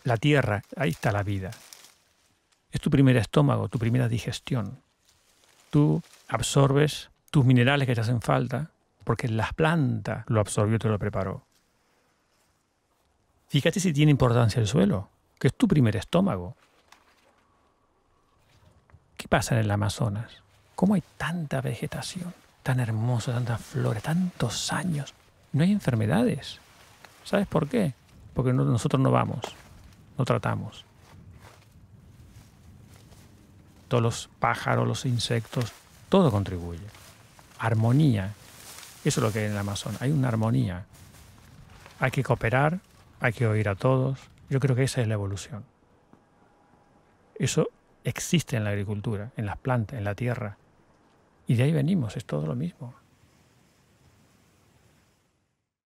La tierra, ahí está la vida. Es tu primer estómago, tu primera digestión. Tú absorbes tus minerales que te hacen falta porque la planta lo absorbió y te lo preparó. Fíjate si tiene importancia el suelo, que es tu primer estómago. ¿Qué pasa en el Amazonas? ¿Cómo hay tanta vegetación, tan hermosa, tantas flores, tantos años? No hay enfermedades. ¿Sabes por qué? Porque nosotros no vamos, no tratamos. Todos los pájaros, los insectos, todo contribuye. Armonía. Eso es lo que hay en el Amazonas. Hay una armonía. Hay que cooperar, hay que oír a todos. Yo creo que esa es la evolución. Eso existe en la agricultura, en las plantas, en la tierra. Y de ahí venimos, es todo lo mismo.